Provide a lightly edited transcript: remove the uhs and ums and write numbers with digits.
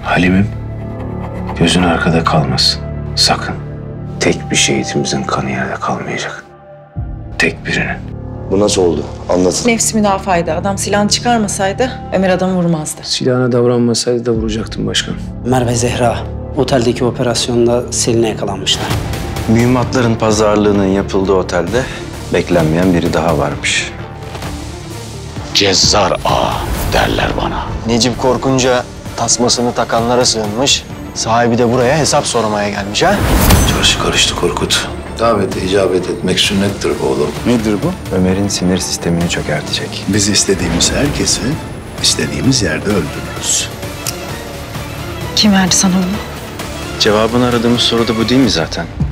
Halim'im, gözün arkada kalmasın. Sakın. Tek bir şehitimizin kanı yerde kalmayacak. Tek birinin. Bu nasıl oldu? Anlatın. Nefsi müdafaydı. Adam silahını çıkarmasaydı Ömer adamı vurmazdı. Silahına davranmasaydı da vuracaktım başkan. Ömer ve Zehra oteldeki operasyonda Selin'e yakalanmışlar. Mühimmatların pazarlığının yapıldığı otelde beklenmeyen biri daha varmış. Cezzar Ağa derler bana. Necip korkunca tasmasını takanlara sığınmış. Sahibi de buraya hesap sormaya gelmiş ha? Çarşı karıştı Korkut. Davete icabet etmek sünnettir oğlum. Nedir bu? Ömer'in sinir sistemini çökertecek. Biz istediğimiz herkesi istediğimiz yerde öldürürüz. Kim verdi sana onu? Cevabını aradığımız soru da bu değil mi zaten?